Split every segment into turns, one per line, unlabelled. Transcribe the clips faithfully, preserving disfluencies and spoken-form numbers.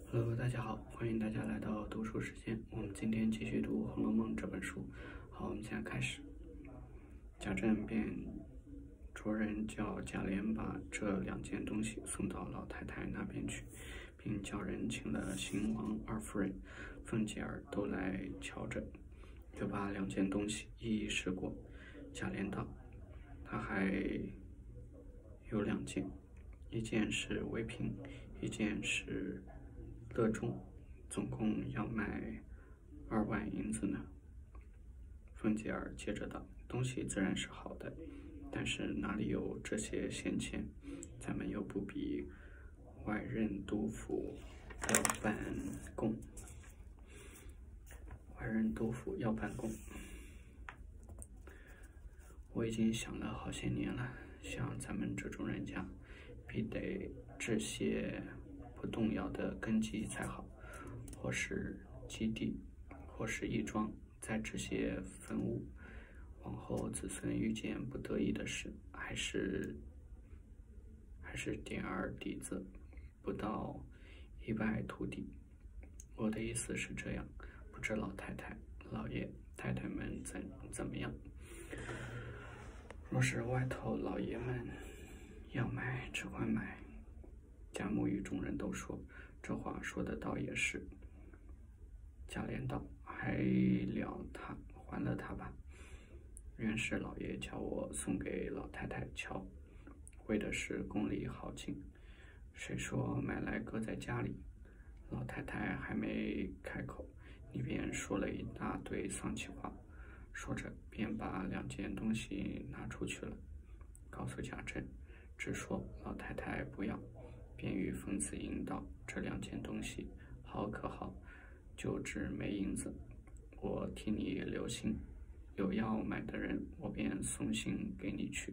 Hello，大家好，欢迎大家来到读书时间。我们今天继续读《红楼梦》这本书。好，我们现在开始。贾政便着人叫贾琏把这两件东西送到老太太那边去，并叫人请了邢王二夫人、凤姐儿都来瞧着，又把两件东西一一试过。贾琏道：“他还有两件，一件是维平，一件是乐中，总共要卖二万银子呢。”凤姐儿接着道：“东西自然是好的，但是哪里有这些闲钱？咱们又不比外任督府要办贡，外任督府要办贡。我已经想了好些年了，像咱们这种人家，必得置些不动摇的根基才好，或是基地，或是义庄，再置些坟屋，往后子孙遇见不得已的事，还是还是点儿底子，不到一败涂地。我的意思是这样，不知老太太、老爷、太太们怎怎么样？若是外头老爷们要买，只管买。”贾母与众人都说：“这话说的倒也是。”贾琏道：“还了他，还了他吧。原是老爷叫我送给老太太瞧，为的是宫里好进。谁说买来搁在家里？老太太还没开口，你便说了一大堆丧气话。”说着便把两件东西拿出去了，告诉贾政，只说老太太不要，便与冯子英道：“这两件东西好可好，就只没银子，我替你留心，有要买的人，我便送信给你去。”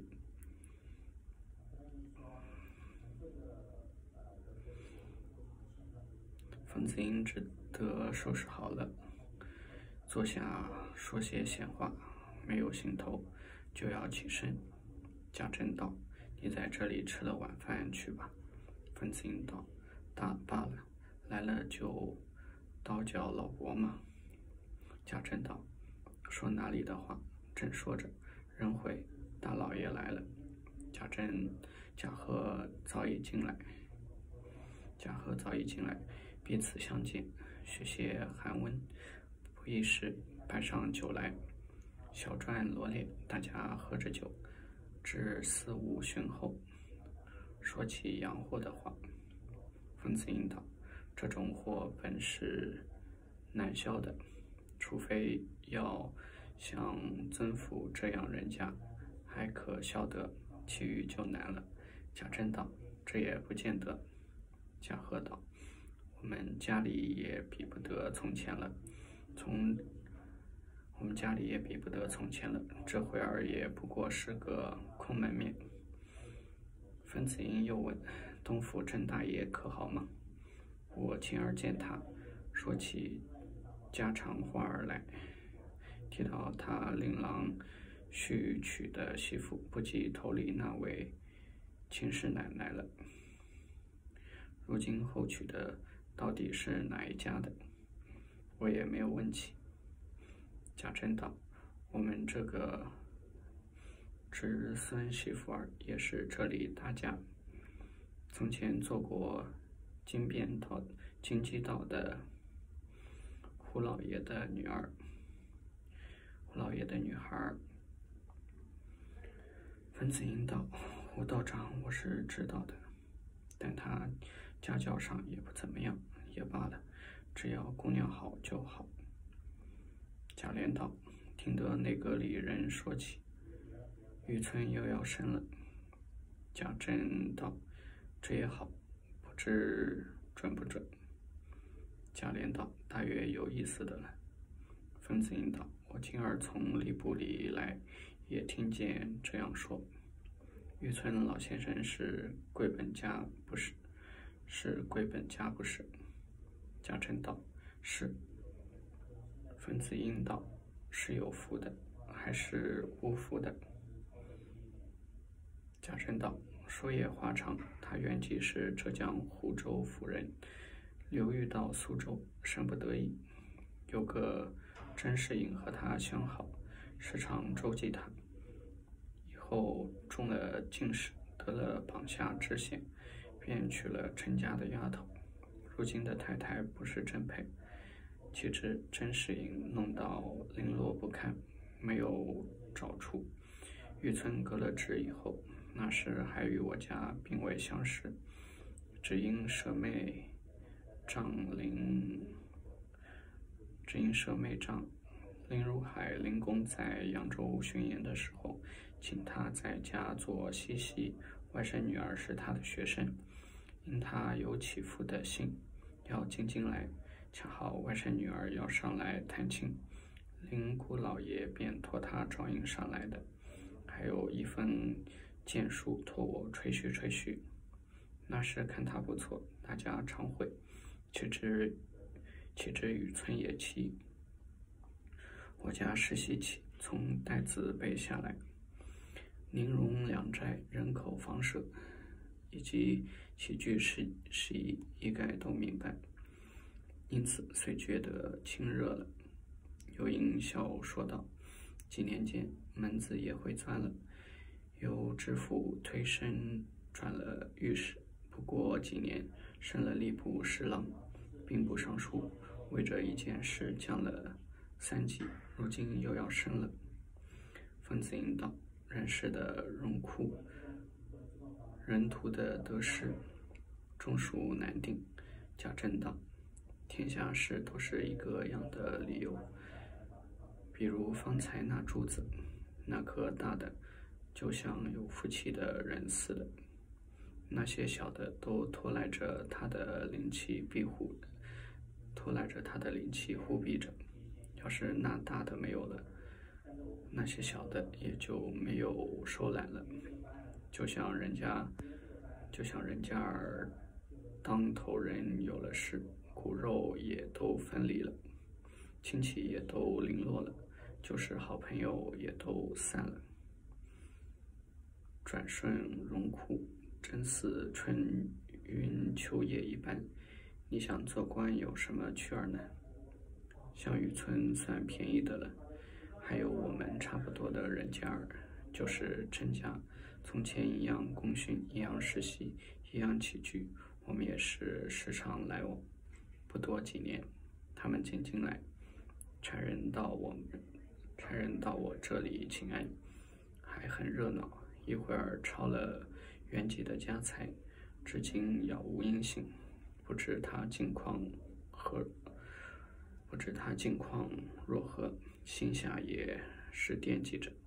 冯子英只得收拾好了，坐下说些闲话，没有兴头，就要起身。贾政道：“你在这里吃了晚饭去吧。”冯子英道：“大罢了，来了就叨叫老伯嘛。”贾政道：“说哪里的话？”正说着，人回大老爷来了。贾政、贾贺早已进来，贾贺早已进来，彼此相见，许些寒温。不一时，摆上酒来，小篆罗列，大家喝着酒，至四五巡后，说起洋货的话。冯子英道：“这种货本是难销的，除非要像曾府这样人家，还可销得，其余就难了。”贾政道：“这也不见得。”贾贺道：“我们家里也比不得从前了，从我们家里也比不得从前了，这会儿也不过是个空门面。”冯子英又问：“东府郑大爷可好吗？”我亲儿见他，说起家常话儿来，提到他令郎续娶的媳妇不及头里那位秦氏奶奶了，如今后娶的到底是哪一家的？我也没有问起。贾政道：“我们这个侄孙媳妇儿也是这里大家，从前做过金边道、金鸡道的胡老爷的女儿，胡老爷的女孩。”冯子英道：“胡道长我是知道的，但他家教上也不怎么样，也罢了，只要姑娘好就好。”贾琏道：“听得那个里人说起，玉村又要生了。”贾政道：“这也好，不知准不准？”贾琏道：“大约有意思的了。”冯子英道：“我今儿从吏部里来，也听见这样说。玉村老先生是贵本家不是？是贵本家不是？”贾政道：“是。”冯子英道：“是有福的，还是无福的？”贾政道：“说也话长，他原籍是浙江湖州府人， 刘裕到苏州，生不得已，有个甄士隐和他相好，时常周济他。以后中了进士，得了榜下知县，便娶了甄家的丫头。如今的太太不是甄佩，岂知甄士隐弄到零落不堪，没有找处。玉村革了职以后，那时还与我家并未相识，只因舍妹丈林，只因舍妹丈林如海林公在扬州巡演的时候，请他在家做西席，外甥女儿是他的学生，因他有祈父的信，要进京来，恰好外甥女儿要上来探亲，林姑老爷便托他照应上来的。还有一份荐书托我吹嘘吹嘘。那时看他不错，大家常会，岂知岂知雨村也奇。我家世袭起，从代字背下来，宁荣两寨人口房舍以及起居事事宜一概都明白，因此虽觉得亲热了。又因笑说道：几年间门子也会钻了，由知府推升转了御史，不过几年升了吏部侍郎，兵部尚书，为这一件事降了三级，如今又要升了。冯子英道：人世的荣枯，人途的得失，终属难定。贾政道：天下事都是一个样的理由，比如方才那柱子，那颗大的就像有福气的人似的，那些小的都拖赖着他的灵气庇护，拖赖着他的灵气护庇着。要是那大的没有了，那些小的也就没有收揽了。就像人家，就像人家儿当头人有了事，骨肉也都分离了，亲戚也都零落了，就是好朋友也都散了。转瞬荣枯，真似春云秋叶一般。你想做官有什么趣儿呢？像雨村算便宜的了，还有我们差不多的人家儿，就是甄家，从前一样功勋，一样世袭，一样起居，我们也是时常来往。不多几年，他们进京来，差人到我们差人到我这里请安，还很热闹。一会儿抄了原籍的家财，至今杳无音信，不知他近况何，不知他近况若何，心下也是惦记着。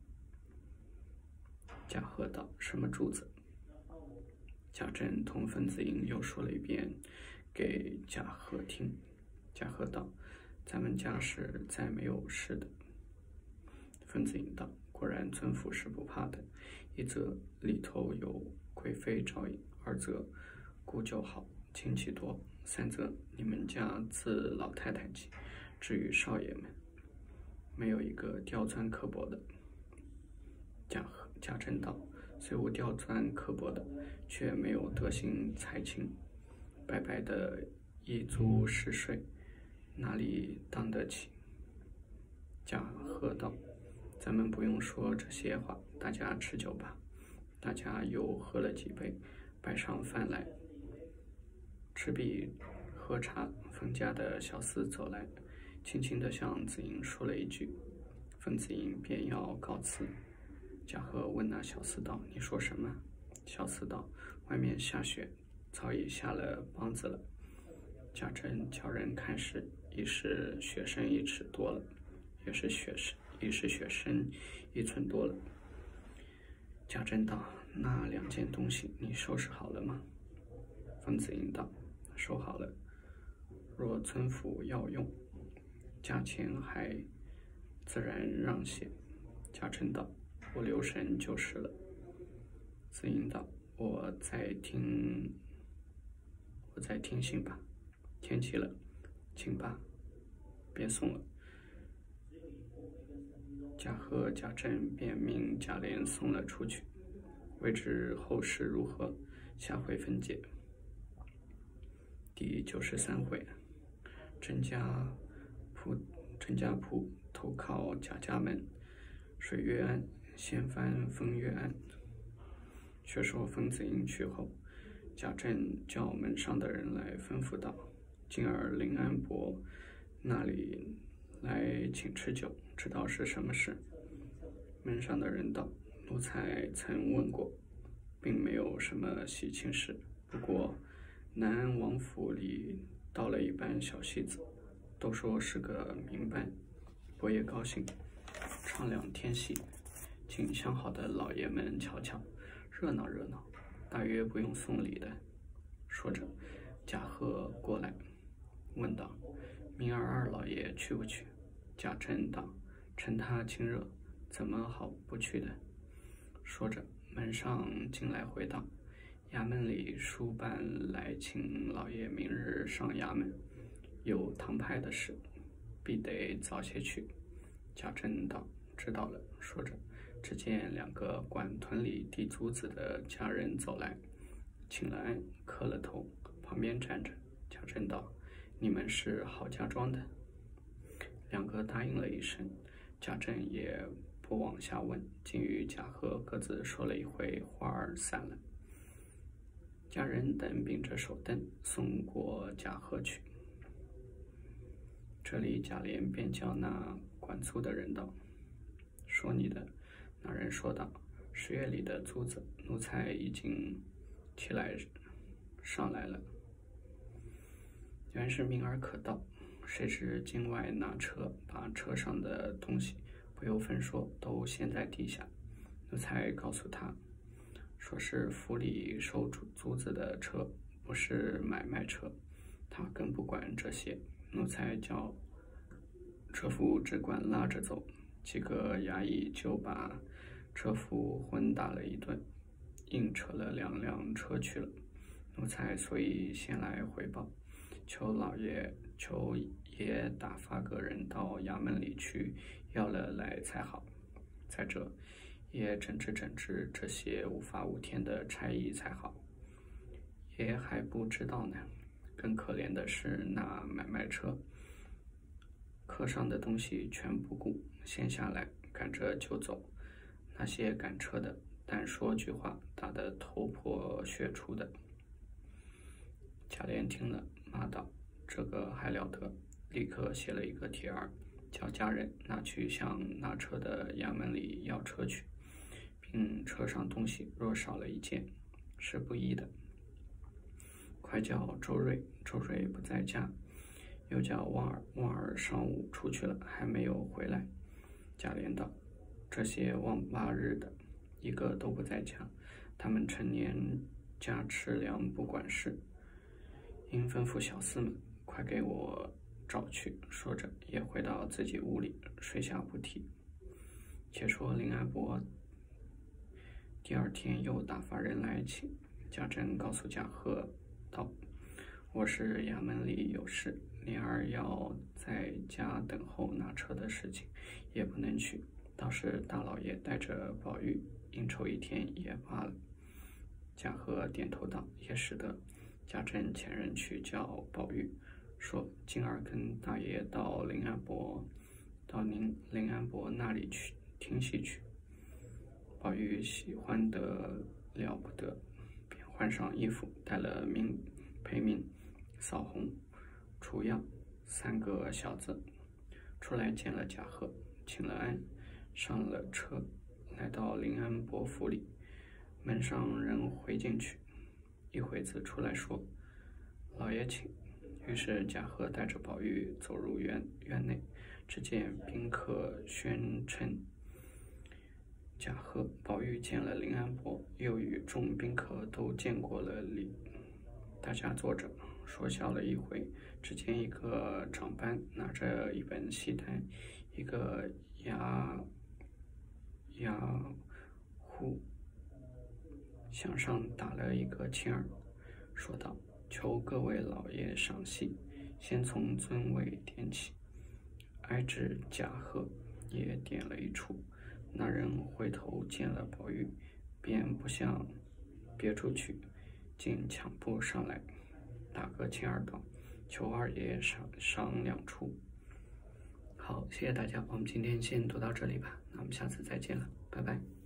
贾贺道：什么柱子？贾政同冯子英又说了一遍给贾贺听。贾贺道：咱们家是再没有事的。冯子英道：果然尊府是不怕的，一则里头有贵妃照应，二则故旧好，亲戚多，三则你们家自老太太起，至于少爷们，没有一个刁钻刻薄的。贾贾政道：虽无刁钻刻薄的，却没有德行才情，白白的一足十岁，哪里当得起？贾贺道：咱们不用说这些话，大家吃酒吧。大家又喝了几杯，摆上饭来。吃毕喝茶，冯家的小厮走来，轻轻地向子英说了一句，冯子英便要告辞。贾贺问那小厮道：你说什么？小厮道：外面下雪，早已下了梆子了。贾政叫人看时，已是雪深一尺多了，也是雪深，已是雪深一寸多了。贾政道：那两件东西你收拾好了吗？冯子英道：收好了，若村府要用，价钱还自然让些。贾政道：我留神就是了。子英道：我再听我再听信吧，天气了，请吧，别送了。贾贺、贾政便命贾琏送了出去，未知后事如何，下回分解。 第九十三回，甄家铺甄家铺投靠贾家门，水月案掀翻风月案。却说冯子英去后，贾政叫门上的人来吩咐道：“今儿林安伯那里来请吃酒，知道是什么事？”门上的人道：“奴才曾问过，并没有什么喜庆事，不过南安王府里到了一班小戏子，都说是个名班，伯爷高兴，唱两天戏，请相好的老爷们瞧瞧，热闹热闹，大约不用送礼的。”说着，贾贺过来问道：“明儿二老爷去不去？”贾政道：“趁他亲热，怎么好不去的？”说着，门上进来回道：“衙门里书办来请老爷明日上衙门，有堂派的事，必得早些去。”贾政道：“知道了。”说着，只见两个管屯里递租子的家人走来，请了安，磕了头，旁边站着。贾政道：“你们是郝家庄的？”两个答应了一声，贾政也不往下问，竟与贾贺各自说了一回，话儿散了。家人等秉着手灯送过贾贺去。这里贾琏便叫那管租的人道：“说你的。”那人说道：“十月里的租子，奴才已经起来上来了，原是明儿可到，谁知境外拿车，把车上的东西不由分说都掀在地下。奴才告诉他，说是府里收租子的车，不是买卖车，他更不管这些。奴才叫车夫只管拉着走，几个衙役就把车夫昏打了一顿，硬扯了两辆车去了。奴才所以先来回报，求老爷求爷打发个人到衙门里去要了来才好。再者，也整治整治这些无法无天的差役才好。爷还不知道呢。更可怜的是那买卖车，客上的东西全不顾，先下来赶着就走。那些赶车的，但说句话，打得头破血出的。”贾琏听了，骂道：“这个还了得！”立刻写了一个帖儿，叫家人拿去向拿车的衙门里要车去，并车上东西若少了一件，是不依的。快叫周瑞，周瑞不在家，又叫旺儿，旺儿上午出去了，还没有回来。贾琏道：“这些望八日的，一个都不在家，他们成年家吃粮不管事，应吩咐小厮们快给我找去。”说着也回到自己屋里睡下不提。且说林安伯第二天又打发人来请，贾政告诉贾贺道：“我是衙门里有事，灵儿要在家等候拿车的事情，也不能去，倒是大老爷带着宝玉应酬一天也罢了。”贾贺点头道：“也使得。”贾政遣人去叫宝玉，说：“今儿跟大爷到林安伯到您林安伯那里去听戏去。”宝玉喜欢得了不得，便换上衣服，带了明裴明、扫红、楚样三个小子出来见了贾贺，请了安，上了车，来到林安伯府里。门上人回进去，一会子出来说：“老爷请。”于是贾贺带着宝玉走入院院内，只见宾客喧称。贾贺、宝玉见了林安伯，又与众宾客都见过了礼，大家坐着说笑了一回。只见一个长班拿着一本戏单，一个牙牙户向上打了一个签儿，说道：“求各位老爷赏戏，先从尊位点起。”挨至贾贺也点了一出。那人回头见了宝玉，便不想别处去，竟抢步上来， 大哥亲二道，求二爷爷商商量处。好，谢谢大家，我们今天先读到这里吧，那我们下次再见了，拜拜。